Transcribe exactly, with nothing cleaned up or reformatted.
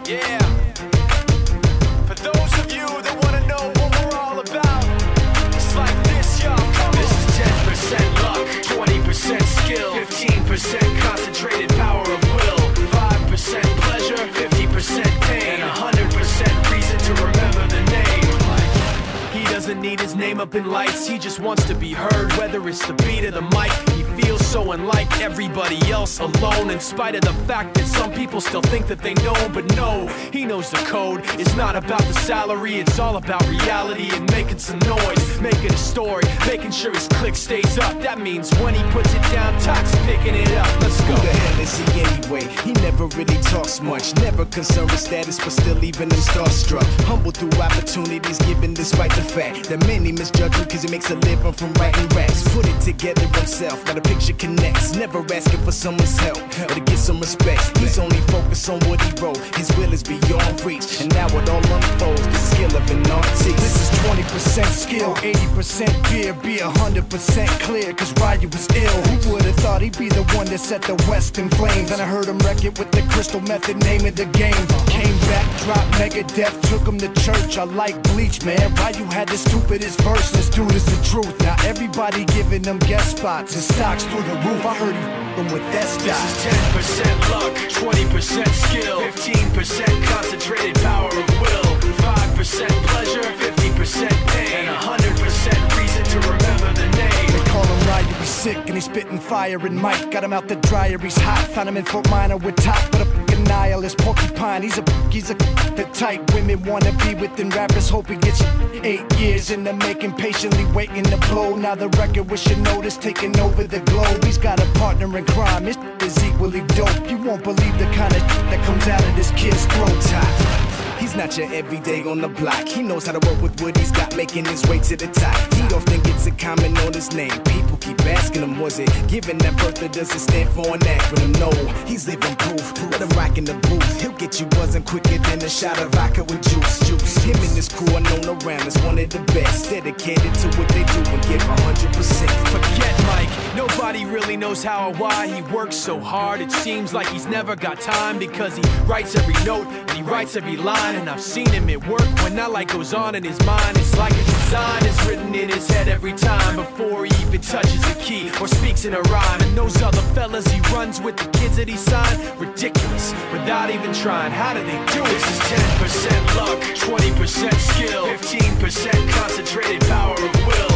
Yeah. For those of you that want to know what we're all about, it's like this, y'all. Come on. This is ten percent luck, twenty percent skill, fifteen percent concentrated power of will, five percent pleasure, fifty percent pain, and one hundred percent reason to remember the name. He doesn't need his name up in lights, he just wants to be heard, whether it's the beat of the mic. He feels so unlike everybody else, alone, in spite of the fact that some people still think that they know. But no, he knows the code. It's not about the salary, it's all about reality and making some noise, making a story, making sure his click stays up. That means when he puts it down, Tox picking it up. Let's go. Who the hell is he anyway? He never really talks much, never concerned with status, but still leaving him starstruck. Humble through opportunities given despite the fact that many misjudge him cause he makes a living from writing raps. Put it together himself, got a picture connects, never asking for someone's help or to get some respect. He's only focused on what he wrote, his will is beyond reach, and now it all unfolds, the skill of an artist. This is twenty percent skill, eighty percent beer, be one hundred percent clear, cause Ryu was ill. Who would've thought he'd be the one that set the West in flames? And I heard him wreck it with the Crystal Method, name of the game. Came back, dropped Megadeth, took him to church. I like Bleach, man. Ryu had the stupidest verse, this dude is the truth. Now everybody giving them guest spots and stocks through the roof. I heard he f***ing with that stock. This is ten percent luck, twenty percent skill, fifteen percent concentrated power of will, five percent pleasure, fifty percent pain, and one hundred percent reason to remember the name. They call him Ryu, he's sick and he's spitting fire and Mike got him out the dryer, he's hot. Found him in Fort Minor with top, but a f***ing nihilist porcupine. He's a he's a the type women wanna be within rappers, hope he gets eight years in the making, patiently waiting to blow. Now the record with Shinoda's taking over the globe. He's got a partner in crime, his is equally dope. You won't believe the kind of that comes out of this kid's throat. Top. He's not your everyday on the block. He knows how to work with what he's got, making his way to the top. He often gets a comment on his name. People keep asking him, was it given that birth that doesn't stand for an acronym? No, he's living proof. Let him rock in the booth. He'll get you buzzing quicker than a shot of vodka with juice. Juice. Him and his crew are known around as one of the best, dedicated to what they do and give one hundred percent. Forget Mike, nobody really knows how or why he works so hard. It seems like he's never got time because he writes every note and he writes every line. And I've seen him at work when that light goes on in his mind. It's like a design is written in his head every time before he even touches a key or speaks in a rhyme. And those other fellas he runs with, the kids that he signed, ridiculous, without even trying. How do they do it? This is ten percent luck, twenty percent skill, fifteen percent concentrated power of will,